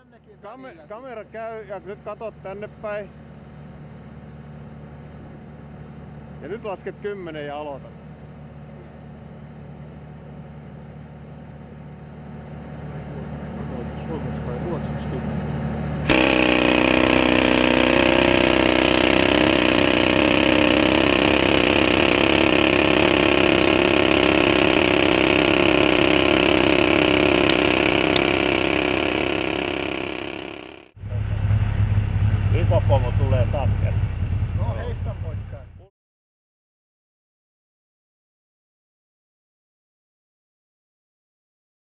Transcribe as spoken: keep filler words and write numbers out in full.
tännekin Kame, kamera käy ja nyt katot tänne päin. Ja nyt lasket kymmenen ja aloitat. Suomeksi vai ruotsiksi kymmenen? Iso pomo tulee taas kerran. No heissan poikkaan.